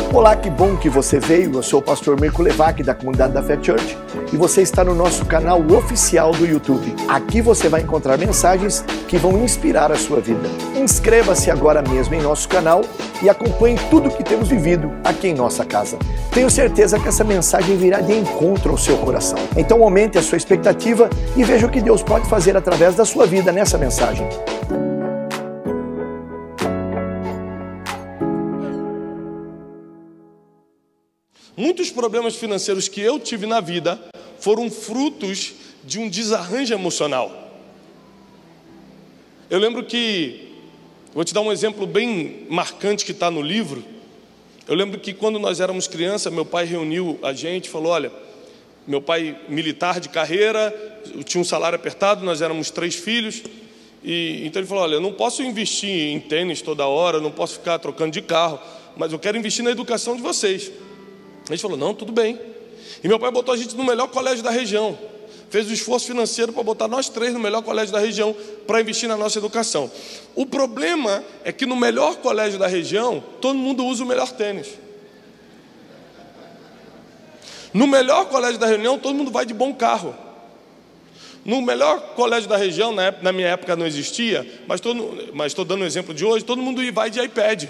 Olá, que bom que você veio. Eu sou o pastor Mirko Levac, da comunidade da Fé Church, e você está no nosso canal oficial do YouTube. Aqui você vai encontrar mensagens que vão inspirar a sua vida. Inscreva-se agora mesmo em nosso canal e acompanhe tudo o que temos vivido aqui em nossa casa. Tenho certeza que essa mensagem virá de encontro ao seu coração. Então aumente a sua expectativa e veja o que Deus pode fazer através da sua vida nessa mensagem. Muitos problemas financeiros que eu tive na vida foram frutos de um desarranjo emocional. Eu lembro que, vou te dar um exemplo bem marcante que está no livro. Eu lembro que quando nós éramos crianças, meu pai reuniu a gente e falou: olha, meu pai militar de carreira, eu tinha um salário apertado, nós éramos 3 filhos, e então ele falou: olha, eu não posso investir em tênis toda hora, eu não posso ficar trocando de carro, mas eu quero investir na educação de vocês. A gente falou: não, tudo bem. E meu pai botou a gente no melhor colégio da região. Fez o esforço financeiro para botar nós 3 no melhor colégio da região para investir na nossa educação. O problema é que no melhor colégio da região, todo mundo usa o melhor tênis. No melhor colégio da região, todo mundo vai de bom carro. No melhor colégio da região, na minha época não existia, mas estou dando um exemplo de hoje, todo mundo vai de iPad.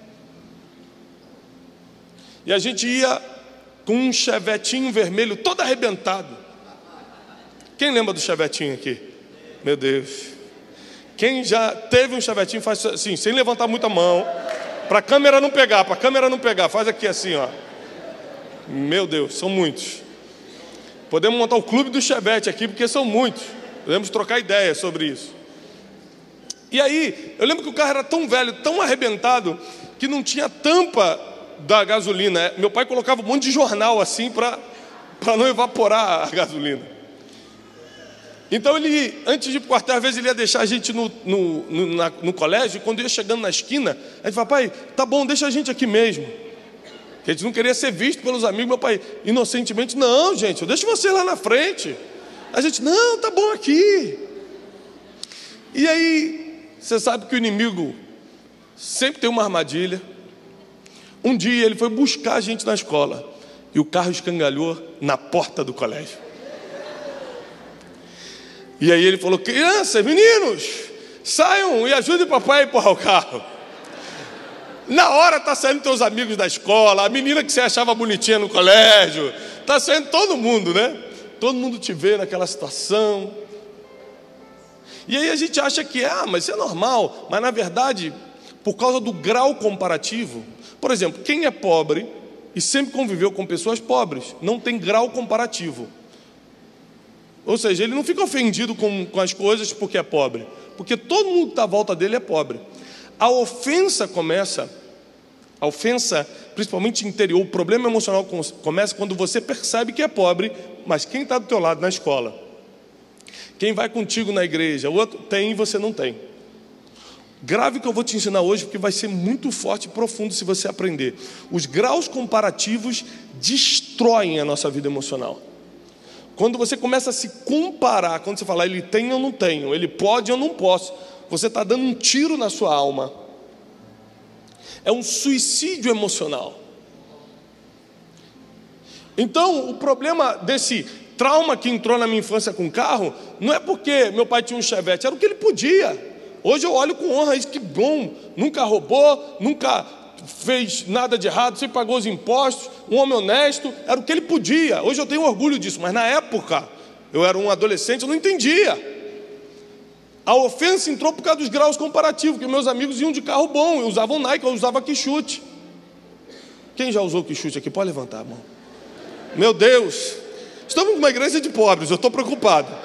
E a gente ia com um chevetinho vermelho todo arrebentado. Quem lembra do chevetinho aqui? Meu Deus. Quem já teve um chevetinho faz assim, sem levantar muito a mão, para a câmera não pegar, faz aqui assim, ó. Meu Deus, são muitos. Podemos montar o clube do chevette aqui, porque são muitos. Podemos trocar ideias sobre isso. E aí, eu lembro que o carro era tão velho, tão arrebentado, que não tinha tampa da gasolina. Meu pai colocava um monte de jornal assim para não evaporar a gasolina. Então ele, antes de ir para o quartel, às vezes ele ia deixar a gente no colégio, e quando ia chegando na esquina, a gente falava: pai, tá bom, deixa a gente aqui mesmo. Porque a gente não queria ser visto pelos amigos. Meu pai, inocentemente: não, gente, eu deixo você lá na frente. A gente: não, tá bom aqui. E aí, você sabe que o inimigo sempre tem uma armadilha. Um dia ele foi buscar a gente na escola e o carro escangalhou na porta do colégio. E aí ele falou: crianças, meninos, saiam e ajudem o papai a empurrar o carro. Na hora tá saindo teus amigos da escola, a menina que você achava bonitinha no colégio, tá saindo todo mundo, né? Todo mundo te vê naquela situação. E aí a gente acha que mas isso é normal. Mas na verdade, por causa do grau comparativo. Por exemplo, quem é pobre e sempre conviveu com pessoas pobres, não tem grau comparativo. Ou seja, ele não fica ofendido com as coisas porque é pobre, porque todo mundo que está à volta dele é pobre. A ofensa, principalmente interior, o problema emocional começa quando você percebe que é pobre, mas quem está do teu lado na escola, quem vai contigo na igreja, o outro tem e você não tem. Grave que eu vou te ensinar hoje, porque vai ser muito forte e profundo se você aprender. Os graus comparativos destroem a nossa vida emocional. Quando você começa a se comparar, quando você fala: ele tem ou não tenho, ele pode ou não posso, você está dando um tiro na sua alma. É um suicídio emocional. Então, o problema desse trauma que entrou na minha infância com carro, não é porque meu pai tinha um Chevette, era o que ele podia. Hoje eu olho com honra isso, que bom, nunca roubou, nunca fez nada de errado, sempre pagou os impostos, um homem honesto, era o que ele podia. Hoje eu tenho orgulho disso, mas na época, eu era um adolescente, eu não entendia. A ofensa entrou por causa dos graus comparativos, que meus amigos iam de carro bom, eu usava um Nike, eu usava Quixute. Quem já usou Quixute aqui? Pode levantar a mão. Meu Deus, estamos numa igreja de pobres, eu estou preocupado.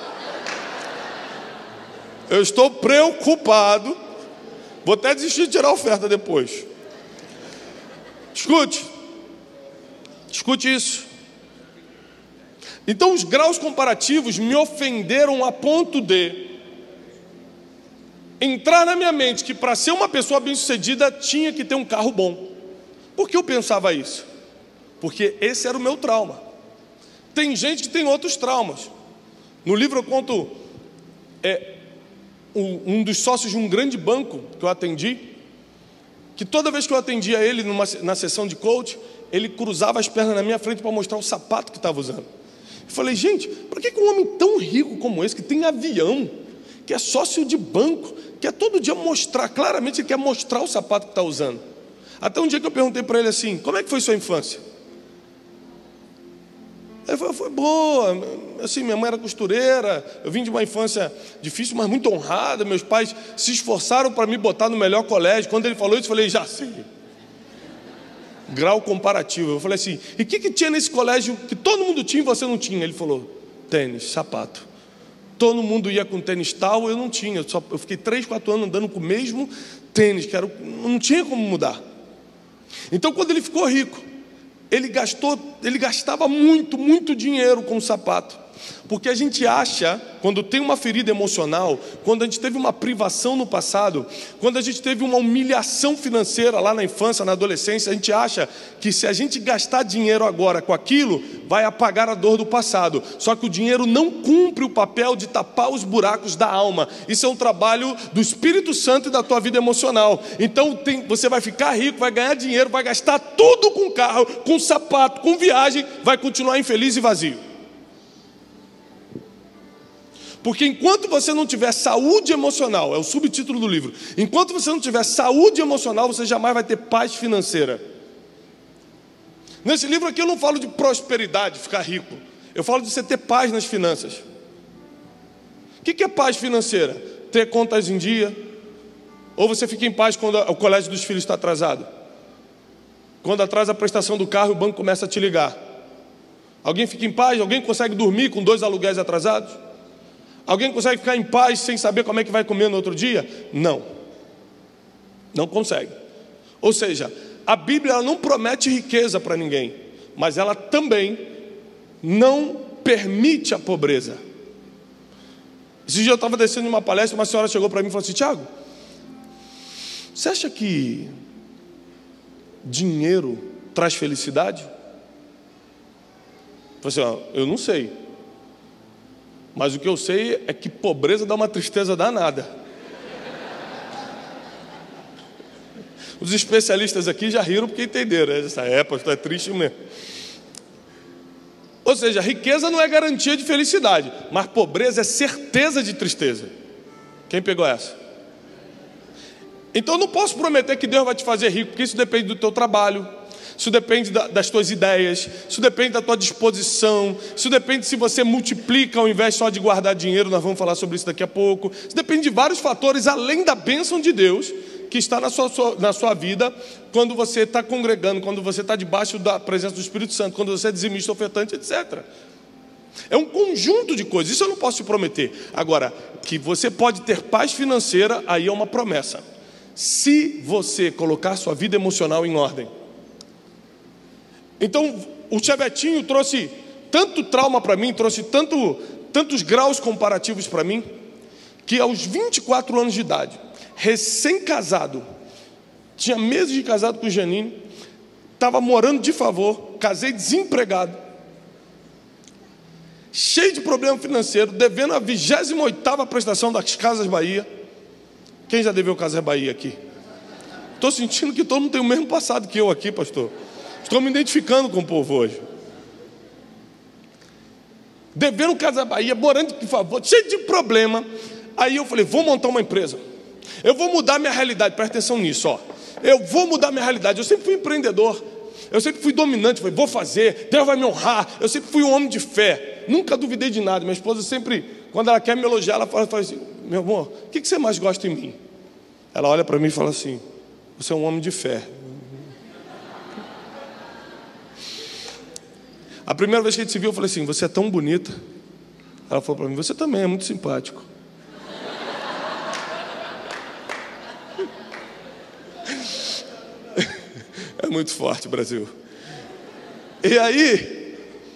Eu estou preocupado. Vou até desistir de tirar a oferta depois. Escute isso. Então os graus comparativos me ofenderam a ponto de entrar na minha mente que para ser uma pessoa bem-sucedida tinha que ter um carro bom. Por que eu pensava isso? Porque esse era o meu trauma. Tem gente que tem outros traumas. No livro eu conto um dos sócios de um grande banco que eu atendi. que toda vez que eu atendia ele na sessão de coach, ele cruzava as pernas na minha frente para mostrar o sapato que estava usando. Eu falei, gente, por que um homem tão rico como esse, que tem avião, que é sócio de banco, quer todo dia mostrar, claramente ele quer mostrar o sapato que está usando? Até um dia que eu perguntei para ele assim, como é que foi sua infância? Ele falou, foi boa, assim, minha mãe era costureira, eu vim de uma infância difícil, mas muito honrada, meus pais se esforçaram para me botar no melhor colégio. Quando ele falou isso, eu falei, já sei. Grau comparativo. Eu falei assim, e o que tinha nesse colégio que todo mundo tinha e você não tinha? Ele falou, tênis, sapato. Todo mundo ia com tênis tal, eu não tinha. Eu fiquei 3, 4 anos andando com o mesmo tênis, que não tinha como mudar. Então, quando ele ficou rico, ele gastava muito dinheiro com o sapato. Porque a gente acha, quando tem uma ferida emocional, quando a gente teve uma privação no passado, quando a gente teve uma humilhação financeira lá na infância, na adolescência, a gente acha que se a gente gastar dinheiro agora com aquilo, vai apagar a dor do passado. Só que o dinheiro não cumpre o papel de tapar os buracos da alma. Isso é um trabalho do Espírito Santo e da tua vida emocional. Então você vai ficar rico, vai ganhar dinheiro, vai gastar tudo com carro, com sapato, com viagem, vai continuar infeliz e vazio. Porque enquanto você não tiver saúde emocional, é o subtítulo do livro, enquanto você não tiver saúde emocional, você jamais vai ter paz financeira. Nesse livro aqui eu não falo de prosperidade, ficar rico. Eu falo de você ter paz nas finanças. O que é paz financeira? Ter contas em dia. Ou você fica em paz quando o colégio dos filhos está atrasado. Quando atrasa a prestação do carro, o banco começa a te ligar. Alguém fica em paz? Alguém consegue dormir com 2 aluguéis atrasados? Alguém consegue ficar em paz sem saber como é que vai comer no outro dia? Não. Não consegue. Ou seja, a Bíblia ela não promete riqueza para ninguém, mas ela também não permite a pobreza. Esse dia eu estava descendo uma palestra, uma senhora chegou para mim e falou assim, Tiago, você acha que dinheiro traz felicidade? Eu falei assim, eu não sei. Mas o que eu sei é que pobreza dá uma tristeza danada. Os especialistas aqui já riram porque entenderam. Essa época é triste mesmo. Ou seja, riqueza não é garantia de felicidade, mas pobreza é certeza de tristeza. Quem pegou essa? Então eu não posso prometer que Deus vai te fazer rico, porque isso depende do teu trabalho. Isso depende das tuas ideias, isso depende da tua disposição, isso depende se você multiplica ao invés só de guardar dinheiro, nós vamos falar sobre isso daqui a pouco. Isso depende de vários fatores, além da bênção de Deus, que está na sua vida, quando você está congregando, quando você está debaixo da presença do Espírito Santo, quando você é dizimista, ofertante, etc. É um conjunto de coisas, isso eu não posso te prometer. Agora, que você pode ter paz financeira, aí é uma promessa. Se você colocar sua vida emocional em ordem. Então, o Chevetinho trouxe tanto trauma para mim, trouxe tantos graus comparativos para mim, que aos 24 anos de idade, recém-casado, tinha meses de casado com o Janine, estava morando de favor, casei desempregado, cheio de problema financeiro, devendo a 28ª prestação das Casas Bahia. Quem já deveu Casas Bahia aqui? Estou sentindo que todo mundo tem o mesmo passado que eu aqui, pastor. Estou me identificando com o povo hoje. Devendo Casa Bahia, morando de favor, cheio de problema. Aí eu falei, vou montar uma empresa. Eu vou mudar minha realidade, presta atenção nisso, ó. Eu vou mudar minha realidade. Eu sempre fui empreendedor. Eu sempre fui dominante. Falei, vou fazer, Deus vai me honrar. Eu sempre fui um homem de fé. Nunca duvidei de nada. Minha esposa sempre, quando ela quer me elogiar, ela fala assim, meu amor, o que você mais gosta em mim? Ela olha para mim e fala assim, você é um homem de fé. A primeira vez que a gente se viu, eu falei assim, você é tão bonita. Ela falou para mim, você também é muito simpático. É muito forte, Brasil. E aí,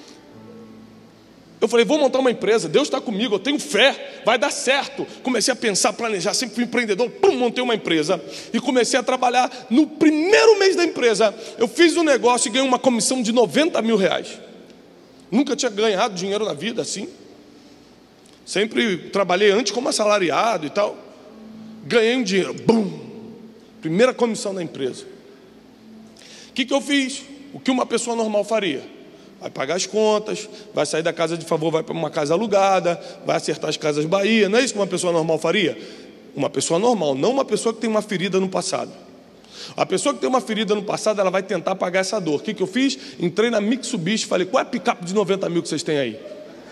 eu falei, vou montar uma empresa, Deus está comigo, eu tenho fé, vai dar certo. Comecei a pensar, planejar, sempre fui empreendedor, montei uma empresa e comecei a trabalhar. No primeiro mês da empresa, eu fiz um negócio e ganhei uma comissão de 90 mil reais. Nunca tinha ganhado dinheiro na vida assim. Sempre trabalhei antes como assalariado e tal. Ganhei um dinheiro, bum! Primeira comissão da empresa. O que eu fiz? O que uma pessoa normal faria? Vai pagar as contas, vai sair da casa de favor, vai para uma casa alugada, vai acertar as Casas Bahia. Não é isso que uma pessoa normal faria? Uma pessoa normal, não uma pessoa que tem uma ferida no passado. A pessoa que tem uma ferida no passado, ela vai tentar pagar essa dor. O que eu fiz? Entrei na Mitsubishi e falei, qual é a picape de 90 mil que vocês têm aí?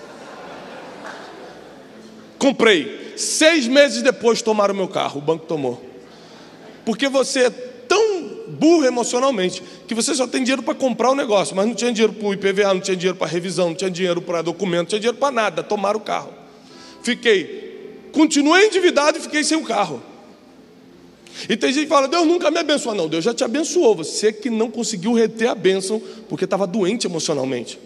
Comprei. 6 meses depois tomaram o meu carro, o banco tomou. Porque você é tão burro emocionalmente que você só tem dinheiro para comprar o negócio, mas não tinha dinheiro para o IPVA, não tinha dinheiro para revisão, não tinha dinheiro para documento, não tinha dinheiro para nada, tomaram o carro. Continuei endividado e fiquei sem o carro. E tem gente que fala, Deus nunca me abençoou. Não, Deus já te abençoou, você que não conseguiu reter a bênção porque estava doente emocionalmente.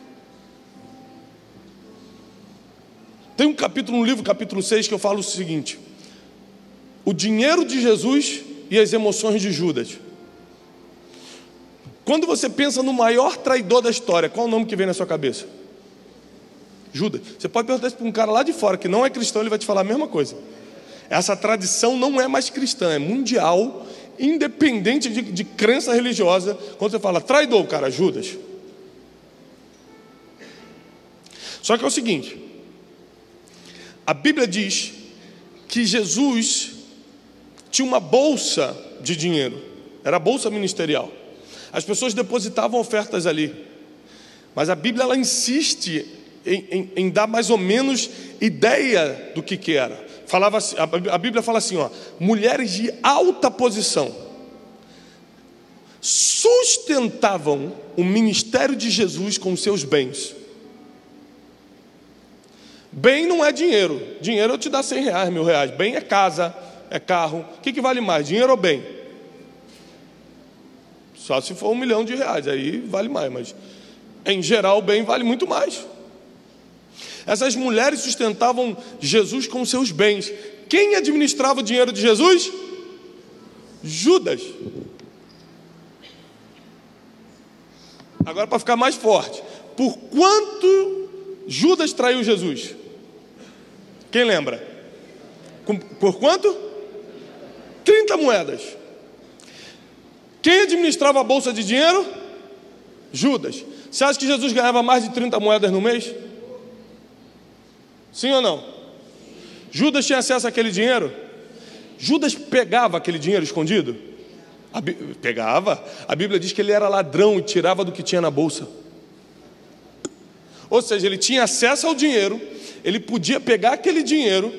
Tem um capítulo no livro, capítulo 6, que eu falo o seguinte: o dinheiro de Jesus e as emoções de Judas. Quando você pensa no maior traidor da história, qual o nome que vem na sua cabeça? Judas. Você pode perguntar isso para um cara lá de fora que não é cristão, ele vai te falar a mesma coisa. Essa tradição não é mais cristã, é mundial, independente de crença religiosa. Quando você fala traidor, cara, Judas. Só que é o seguinte, a Bíblia diz que Jesus tinha uma bolsa de dinheiro, era a bolsa ministerial. As pessoas depositavam ofertas ali, mas a Bíblia ela insiste em dar mais ou menos ideia do que era. Falava assim, a Bíblia fala assim, mulheres de alta posição sustentavam o ministério de Jesus com seus bens. Bem não é dinheiro. Dinheiro eu te dá 100 reais, 1000 reais. Bem é casa, é carro. O que vale mais, dinheiro ou bem? Só se for 1 milhão de reais, aí vale mais. Mas em geral o bem vale muito mais. Essas mulheres sustentavam Jesus com seus bens. Quem administrava o dinheiro de Jesus? Judas. Agora para ficar mais forte, por quanto Judas traiu Jesus? Quem lembra? Por quanto? 30 moedas. Quem administrava a bolsa de dinheiro? Judas. Você acha que Jesus ganhava mais de 30 moedas no mês? Sim ou não? Judas tinha acesso àquele dinheiro? Judas pegava aquele dinheiro escondido? Pegava. A Bíblia diz que ele era ladrão e tirava do que tinha na bolsa. Ou seja, ele tinha acesso ao dinheiro, ele podia pegar aquele dinheiro.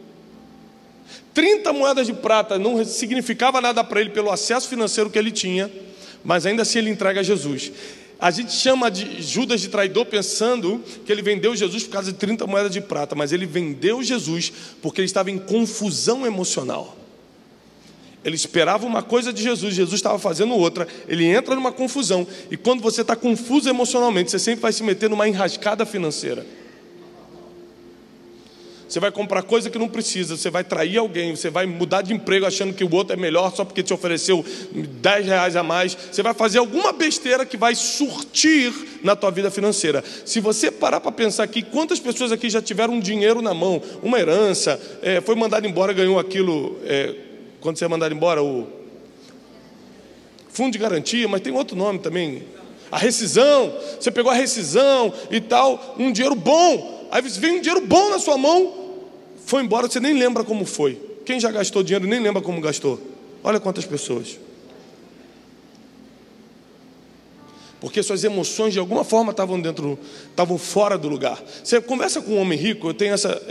30 moedas de prata não significava nada para ele pelo acesso financeiro que ele tinha, mas ainda assim ele entrega a Jesus. A gente chama de Judas de traidor pensando que ele vendeu Jesus por causa de 30 moedas de prata, mas ele vendeu Jesus porque ele estava em confusão emocional. Ele esperava uma coisa de Jesus, Jesus estava fazendo outra, ele entra numa confusão, e quando você está confuso emocionalmente, você sempre vai se meter numa enrascada financeira. Você vai comprar coisa que não precisa, você vai trair alguém, você vai mudar de emprego achando que o outro é melhor só porque te ofereceu 10 reais a mais. Você vai fazer alguma besteira que vai surtir na tua vida financeira. Se você parar para pensar aqui, quantas pessoas aqui já tiveram um dinheiro na mão, uma herança, foi mandado embora, ganhou aquilo, quando você é mandado embora, o fundo de garantia, mas tem outro nome também, a rescisão. Você pegou a rescisão e tal, um dinheiro bom. Aí vem um dinheiro bom na sua mão, foi embora, você nem lembra como foi. Quem já gastou dinheiro nem lembra como gastou. Olha quantas pessoas. Porque suas emoções de alguma forma estavam fora do lugar. Você conversa com um homem rico, eu tenho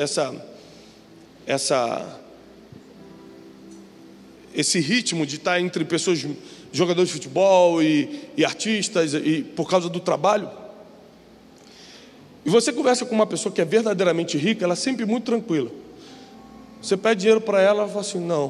esse ritmo de estar entre pessoas, jogadores de futebol e artistas, e por causa do trabalho. E você conversa com uma pessoa que é verdadeiramente rica, ela é sempre muito tranquila. Você pede dinheiro para ela, ela fala assim, não.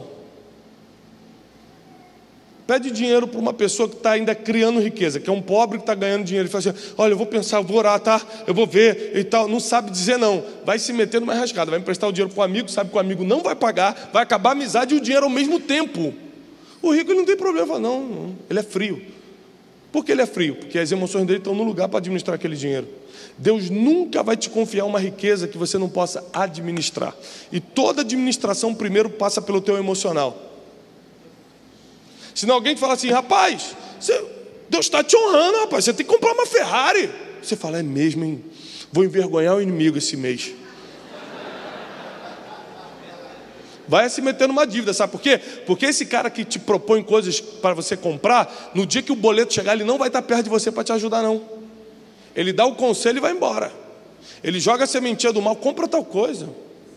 Pede dinheiro para uma pessoa que está ainda criando riqueza, que é um pobre que está ganhando dinheiro, e fala assim, olha, eu vou pensar, eu vou orar, tá? Eu vou ver e tal. Não sabe dizer não. Vai se meter numa rascada, vai emprestar o dinheiro para o amigo, sabe que o amigo não vai pagar, vai acabar a amizade e o dinheiro ao mesmo tempo. O rico ele não tem problema, fala, não, ele é frio. Por que ele é frio? Porque as emoções dele estão no lugar para administrar aquele dinheiro. Deus nunca vai te confiar uma riqueza que você não possa administrar. E toda administração primeiro passa pelo teu emocional. Senão alguém fala assim: rapaz, Deus está te honrando, rapaz, você tem que comprar uma Ferrari. Você fala: é mesmo, hein? Vou envergonhar o inimigo esse mês. Vai se meter numa dívida, sabe por quê? Porque esse cara que te propõe coisas para você comprar, no dia que o boleto chegar, ele não vai estar perto de você para te ajudar, não. Ele dá o conselho e vai embora. Ele joga a sementinha do mal: compra tal coisa.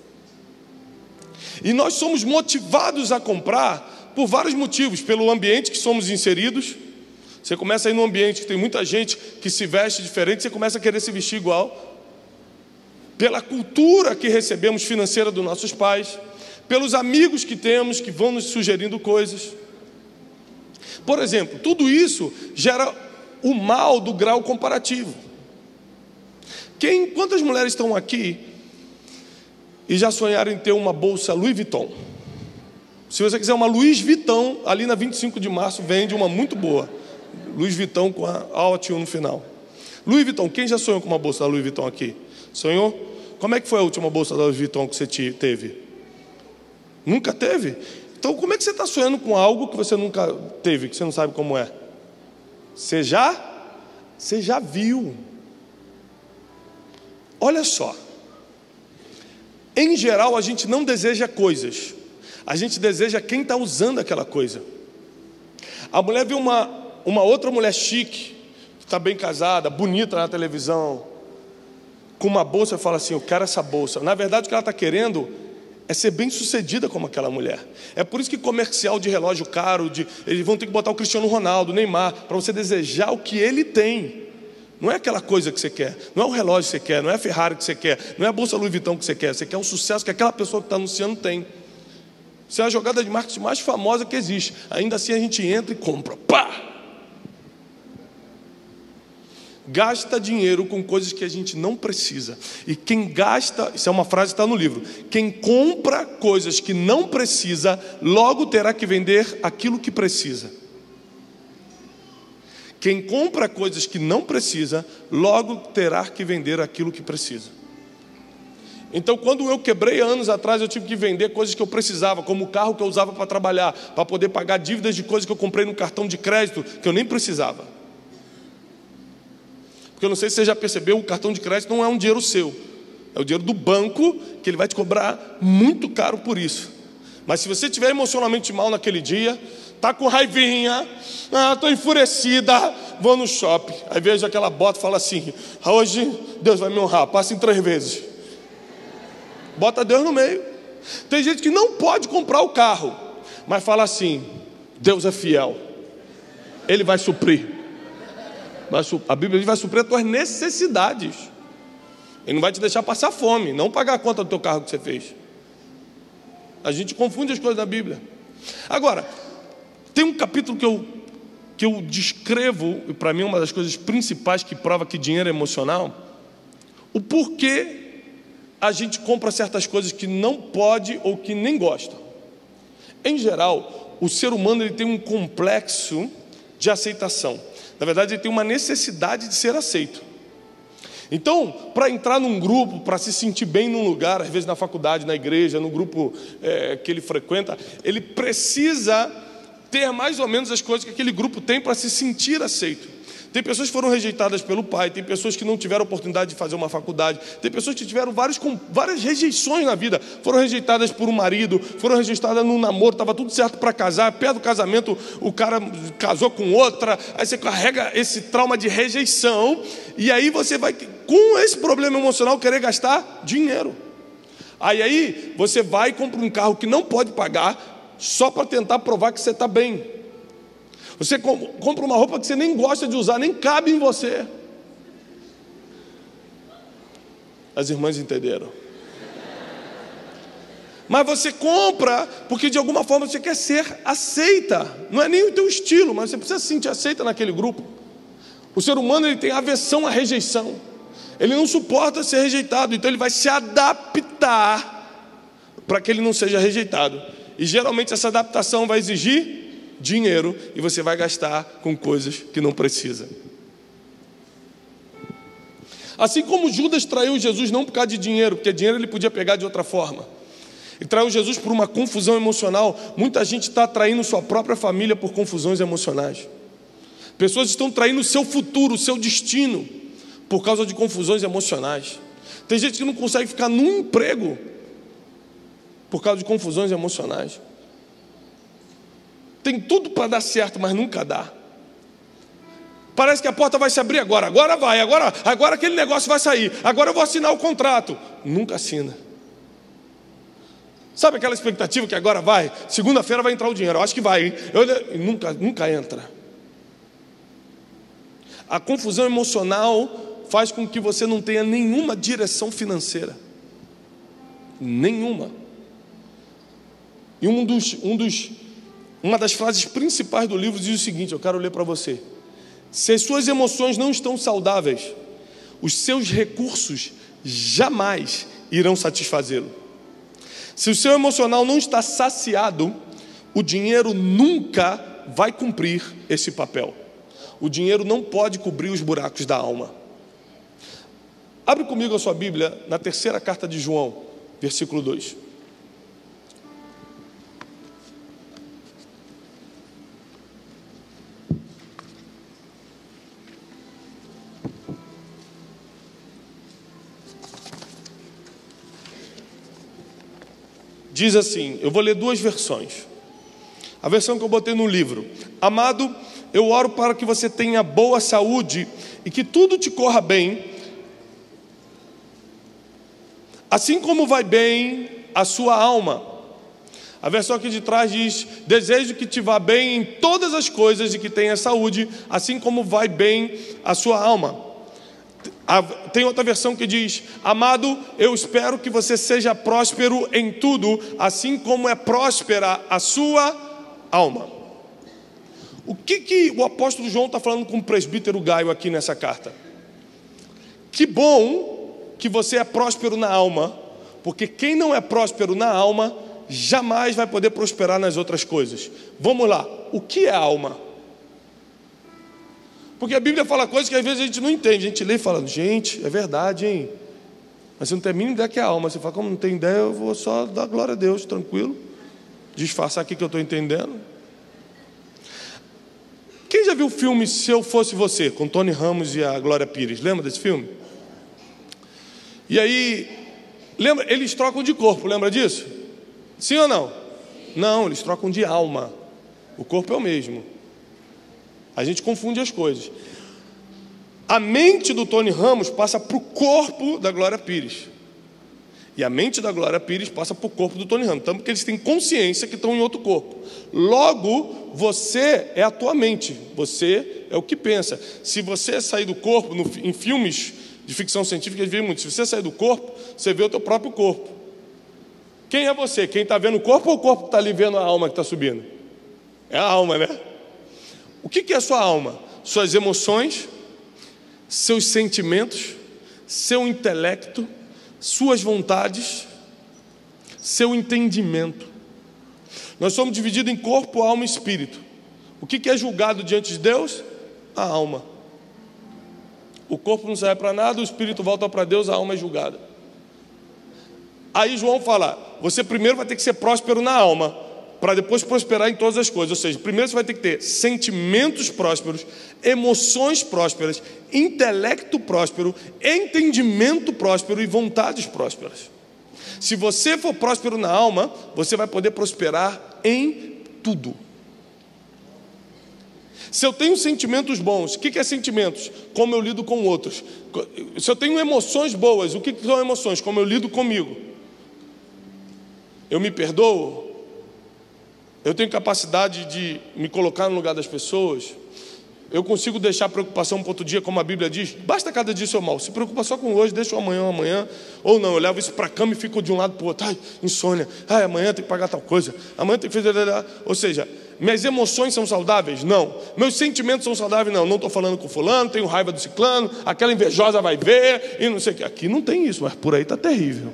E nós somos motivados a comprar por vários motivos. Pelo ambiente que somos inseridos. Você começa a ir num ambiente que tem muita gente que se veste diferente, você começa a querer se vestir igual. Pela cultura que recebemos financeira dos nossos pais. Pelos amigos que temos, que vão nos sugerindo coisas. Por exemplo, tudo isso gera o mal do grau comparativo. Quantas mulheres estão aqui e já sonharam em ter uma bolsa Louis Vuitton? Se você quiser uma Louis Vuitton, ali na 25 de março vende uma muito boa. Louis Vuitton com a Altion no final. Louis Vuitton, quem já sonhou com uma bolsa da Louis Vuitton aqui? Sonhou? Como é que foi a última bolsa da Louis Vuitton que você teve? Nunca teve? Então como é que você está sonhando com algo que você nunca teve, que você não sabe como é? Você já viu. Olha só. Em geral a gente não deseja coisas. A gente deseja quem está usando aquela coisa. A mulher vê uma outra mulher chique, que está bem casada, bonita na televisão, com uma bolsa, e fala assim: eu quero essa bolsa. Na verdade o que ela está querendo é ser bem sucedida como aquela mulher. É por isso que comercial de relógio caro, eles vão ter que botar o Cristiano Ronaldo, o Neymar, para você desejar o que ele tem. Não é aquela coisa que você quer, não é o relógio que você quer, não é a Ferrari que você quer, não é a bolsa Louis Vuitton que você quer o sucesso que aquela pessoa que está anunciando tem. Isso é a jogada de marketing mais famosa que existe. Ainda assim a gente entra e compra. Pá! Gasta dinheiro com coisas que a gente não precisa. E quem gasta, isso é uma frase que está no livro: quem compra coisas que não precisa, logo terá que vender aquilo que precisa. Quem compra coisas que não precisa, logo terá que vender aquilo que precisa. Então, quando eu quebrei anos atrás, eu tive que vender coisas que eu precisava, como o carro que eu usava para trabalhar, para poder pagar dívidas de coisas que eu comprei no cartão de crédito, que eu nem precisava. Porque eu não sei se você já percebeu, o cartão de crédito não é um dinheiro seu. É o dinheiro do banco, que ele vai te cobrar muito caro por isso. Mas se você estiver emocionalmente mal naquele dia, está com raivinha, estou enfurecida, vou no shopping. Aí vejo aquela bota e fala assim: hoje Deus vai me honrar, passa em 3 vezes. Bota Deus no meio. Tem gente que não pode comprar o carro, mas fala assim: Deus é fiel, Ele vai suprir. A Bíblia diz: vai suprir as tuas necessidades. Ele não vai te deixar passar fome, não pagar a conta do teu carro que você fez. A gente confunde as coisas da Bíblia. Agora, tem um capítulo que eu descrevo, e para mim uma das coisas principais que prova que dinheiro é emocional, o porquê a gente compra certas coisas que não pode ou que nem gosta. Em geral, o ser humano ele tem um complexo de aceitação. Na verdade, ele tem uma necessidade de ser aceito. Então, para entrar num grupo, para se sentir bem num lugar, às vezes na faculdade, na igreja, no grupo que ele frequenta, ele precisa ter mais ou menos as coisas que aquele grupo tem para se sentir aceito. Tem pessoas que foram rejeitadas pelo pai, tem pessoas que não tiveram oportunidade de fazer uma faculdade, tem pessoas que tiveram várias rejeições na vida, foram rejeitadas por um marido, foram rejeitadas num namoro, estava tudo certo para casar, perto do casamento o cara casou com outra, aí você carrega esse trauma de rejeição, e aí você vai, com esse problema emocional, querer gastar dinheiro. Aí você vai e compra um carro que não pode pagar, só para tentar provar que você está bem. Você compra uma roupa que você nem gosta de usar, nem cabe em você. As irmãs entenderam. Mas você compra porque de alguma forma você quer ser aceita. Não é nem o teu estilo, mas você precisa se sentir aceita naquele grupo. O ser humano ele tem aversão à rejeição. Ele não suporta ser rejeitado, então ele vai se adaptar para que ele não seja rejeitado. E geralmente essa adaptação vai exigir dinheiro, e você vai gastar com coisas que não precisa. Assim como Judas traiu Jesus não por causa de dinheiro, porque dinheiro ele podia pegar de outra forma. E traiu Jesus por uma confusão emocional. Muita gente está traindo sua própria família por confusões emocionais. Pessoas estão traindo o seu futuro, o seu destino, por causa de confusões emocionais. Tem gente que não consegue ficar num emprego por causa de confusões emocionais. Tem tudo para dar certo, mas nunca dá. Parece que a porta vai se abrir agora. Agora vai, agora aquele negócio vai sair. Agora eu vou assinar o contrato. Nunca assina. Sabe aquela expectativa que agora vai? Segunda-feira vai entrar o dinheiro. Eu acho que vai, hein? Nunca entra. A confusão emocional faz com que você não tenha nenhuma direção financeira. Nenhuma. E uma das frases principais do livro diz o seguinte, eu quero ler para você. Se as suas emoções não estão saudáveis, os seus recursos jamais irão satisfazê-lo. Se o seu emocional não está saciado, o dinheiro nunca vai cumprir esse papel. O dinheiro não pode cobrir os buracos da alma. Abre comigo a sua Bíblia na 3ª carta de João, versículo 2. Diz assim, eu vou ler 2 versões. A versão que eu botei no livro. Amado, eu oro para que você tenha boa saúde e que tudo te corra bem, assim como vai bem a sua alma. A versão aqui de trás diz, desejo que te vá bem em todas as coisas e que tenha saúde, assim como vai bem a sua alma. Tem outra versão que diz, amado, eu espero que você seja próspero em tudo, assim como é próspera a sua alma. O que o apóstolo João está falando com o presbítero Gaio aqui nessa carta? Que bom que você é próspero na alma, porque quem não é próspero na alma, jamais vai poder prosperar nas outras coisas. Vamos lá, o que é alma? Porque a Bíblia fala coisas que às vezes a gente não entende. A gente lê e fala, gente, é verdade, hein? Mas você não tem a mínima ideia que é alma. Você fala, como não tem ideia, eu vou só dar glória a Deus, tranquilo. Disfarçar aqui que eu estou entendendo. Quem já viu o filme Se Eu Fosse Você, com Tony Ramos e a Glória Pires? Lembra desse filme? E aí, lembra? Eles trocam de corpo, lembra disso? Sim ou não? Não, eles trocam de alma. O corpo é o mesmo. A gente confunde as coisas. A mente do Tony Ramos passa para o corpo da Glória Pires. E a mente da Glória Pires passa para o corpo do Tony Ramos. Então, porque eles têm consciência que estão em outro corpo. Logo, você é a tua mente. Você é o que pensa. Se você sair do corpo, em filmes de ficção científica, eles veem muito. Se você sair do corpo, você vê o teu próprio corpo. Quem é você? Quem está vendo o corpo ou o corpo está ali vendo a alma que está subindo? É a alma, né? O que é a sua alma? Suas emoções, seus sentimentos, seu intelecto, suas vontades, seu entendimento. Nós somos divididos em corpo, alma e espírito. O que é julgado diante de Deus? A alma. O corpo não serve para nada, o espírito volta para Deus, a alma é julgada. Aí João fala, você primeiro vai ter que ser próspero na alma, para depois prosperar em todas as coisas. Ou seja, primeiro você vai ter que ter sentimentos prósperos, emoções prósperas, intelecto próspero, entendimento próspero e vontades prósperas. Se você for próspero na alma, você vai poder prosperar em tudo. Se eu tenho sentimentos bons, o que é sentimentos? Como eu lido com outros. Se eu tenho emoções boas, o que são emoções? Como eu lido comigo. Eu me perdoo. Eu tenho capacidade de me colocar no lugar das pessoas. Eu consigo deixar a preocupação para outro dia, como a Bíblia diz. Basta cada dia seu mal. Se preocupa só com hoje, deixa o amanhã. Ou não, eu levo isso para a cama e fico de um lado para o outro. Ai, insônia. Ai, amanhã tem que pagar tal coisa. Amanhã tem que fazer... Ou seja, minhas emoções são saudáveis? Não. Meus sentimentos são saudáveis? Não. Não estou falando com fulano, tenho raiva do ciclano, aquela invejosa vai ver, e não sei o que. Aqui não tem isso, mas por aí está terrível.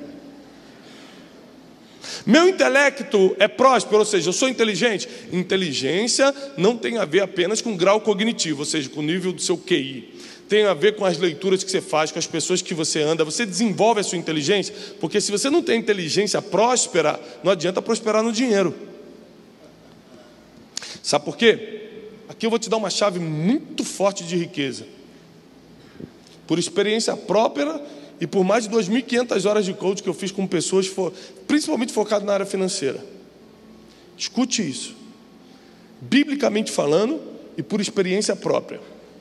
Meu intelecto é próspero, ou seja, eu sou inteligente. Inteligência não tem a ver apenas com grau cognitivo, ou seja, com o nível do seu QI. tem a ver com as leituras que você faz, com as pessoas que você anda. Você desenvolve a sua inteligência, porque se você não tem inteligência próspera, não adianta prosperar no dinheiro. Sabe por quê? Aqui eu vou te dar uma chave muito forte de riqueza. Por experiência própria e por mais de 2.500 horas de coaching que eu fiz com pessoas, principalmente focado na área financeira. Escute isso. Biblicamente falando e por experiência própria.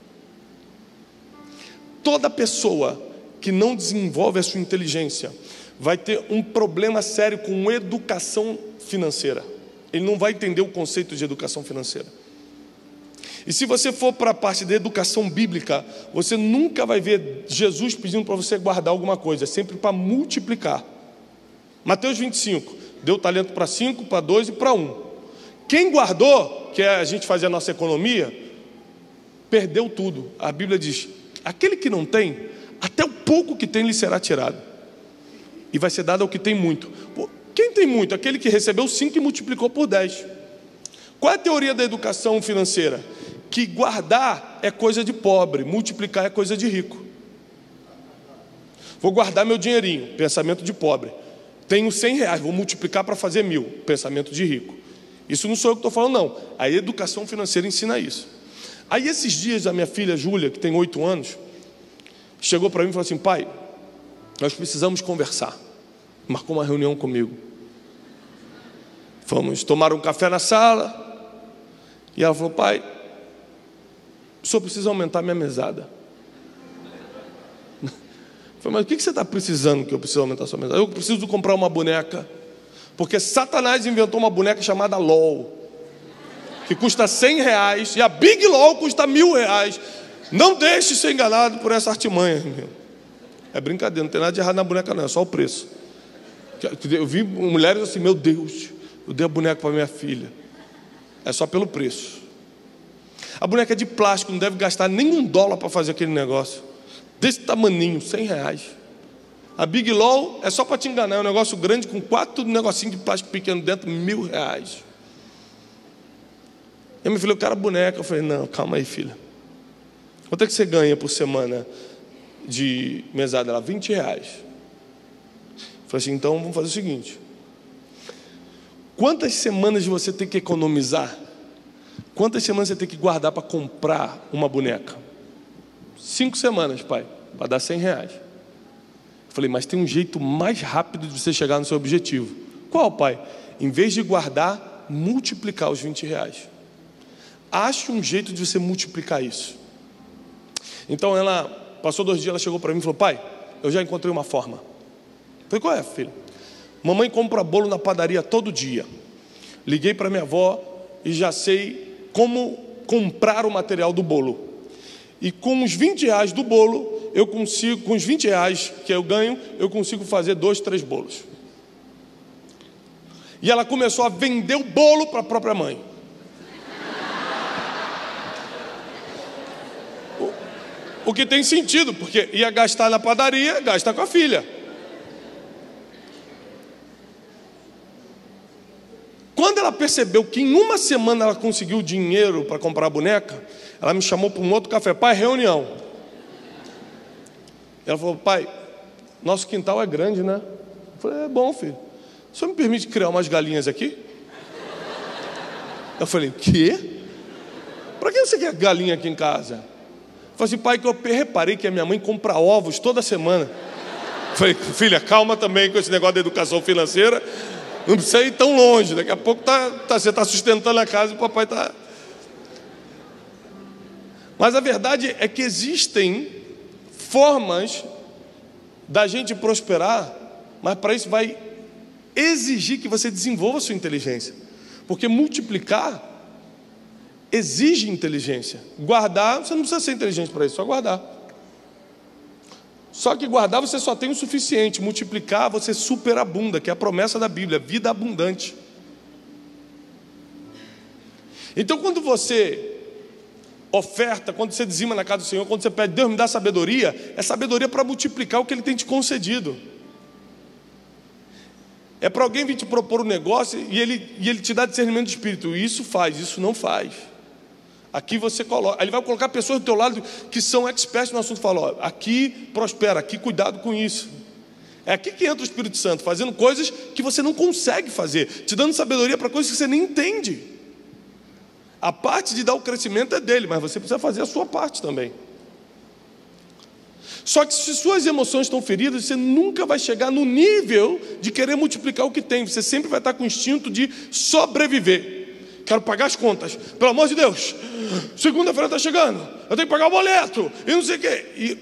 Toda pessoa que não desenvolve a sua inteligência vai ter um problema sério com educação financeira. Ele não vai entender o conceito de educação financeira. E se você for para a parte da educação bíblica, você nunca vai ver Jesus pedindo para você guardar alguma coisa, é sempre para multiplicar. Mateus 25, deu talento para 5, para 2 e para 1. Quem guardou, que é a gente fazer a nossa economia, perdeu tudo. A Bíblia diz: aquele que não tem, até o pouco que tem lhe será tirado, e vai ser dado ao que tem muito. Quem tem muito? Aquele que recebeu 5 e multiplicou por 10. Qual é a teoria da educação financeira? Que guardar é coisa de pobre, multiplicar é coisa de rico. Vou guardar meu dinheirinho, pensamento de pobre. Tenho 100 reais, vou multiplicar para fazer 1.000, pensamento de rico. Isso não sou eu que estou falando, não. A educação financeira ensina isso. Aí esses dias a minha filha Júlia, que tem 8 anos, chegou para mim e falou assim: pai, nós precisamos conversar. Marcou uma reunião comigo. Fomos tomar um café na sala. E ela falou: pai, o senhor precisa aumentar minha mesada. Eu falei: mas o que você está precisando que eu preciso aumentar a sua mesada? Eu preciso comprar uma boneca, porque Satanás inventou uma boneca chamada LOL, que custa 100 reais, e a Big LOL custa 1.000 reais. Não deixe ser enganado por essa artimanha. É brincadeira, não tem nada de errado na boneca não, é só o preço. Eu vi mulheres assim: meu Deus, eu dei a boneca para minha filha. É só pelo preço. A boneca é de plástico, não deve gastar nem $1 para fazer aquele negócio. Desse tamaninho, 100 reais. A Big LOL é só para te enganar, é um negócio grande com 4 negocinhos de plástico pequeno dentro, 1.000 reais. E minha filha: eu quero a boneca. Eu falei: não, calma aí, filha. Quanto é que você ganha por semana de mesada? Ela: 20 reais. Eu falei assim: então vamos fazer o seguinte: quantas semanas você tem que economizar? Quantas semanas você tem que guardar para comprar uma boneca? 5 semanas, pai, para dar 100 reais. Eu falei: mas tem um jeito mais rápido de você chegar no seu objetivo. Qual, pai? Em vez de guardar, multiplicar os 20 reais. Ache um jeito de você multiplicar isso. Então ela, passou 2 dias, ela chegou para mim e falou: pai, eu já encontrei uma forma. Eu falei: qual é, filho? Mamãe compra bolo na padaria todo dia. Liguei para minha avó e já sei como comprar o material do bolo. E com os 20 reais do bolo, eu consigo, com os 20 reais que eu ganho, eu consigo fazer 2, 3 bolos. E ela começou a vender o bolo para a própria mãe. O que tem sentido, porque ia gastar na padaria, gasta com a filha. Quando ela percebeu que em uma semana ela conseguiu dinheiro para comprar a boneca, ela me chamou para um outro café: pai, reunião. Ela falou: pai, nosso quintal é grande, né? Eu falei: é bom, filho. O senhor me permite criar umas galinhas aqui? Eu falei: quê? Para que você quer galinha aqui em casa? Eu falei assim: pai, que eu reparei que a minha mãe compra ovos toda semana. Eu falei: filha, calma também com esse negócio da educação financeira. Não precisa ir tão longe. Daqui a pouco você está sustentando a casa e o papai está... Mas a verdade é que existem formas da gente prosperar, mas para isso vai exigir que você desenvolva a sua inteligência. Porque multiplicar exige inteligência. Guardar, você não precisa ser inteligente para isso, só guardar. Só que guardar você só tem o suficiente. Multiplicar você superabunda, que é a promessa da Bíblia, vida abundante. Então quando você oferta, quando você dizima na casa do Senhor, quando você pede: Deus me dá sabedoria, é sabedoria para multiplicar o que Ele tem te concedido. É para alguém vir te propor um negócio e ele te dá discernimento de espírito. Isso faz, isso não faz. Aqui você coloca, ele vai colocar pessoas do teu lado que são experts no assunto, fala, ó, aqui prospera, aqui cuidado com isso. É aqui que entra o Espírito Santo, fazendo coisas que você não consegue fazer, te dando sabedoria para coisas que você nem entende. A parte de dar o crescimento é dele, mas você precisa fazer a sua parte também. Só que se suas emoções estão feridas, você nunca vai chegar no nível de querer multiplicar o que tem. Você sempre vai estar com o instinto de sobreviver. Quero pagar as contas, pelo amor de Deus. Segunda-feira está chegando, eu tenho que pagar o boleto, e não sei o quê. E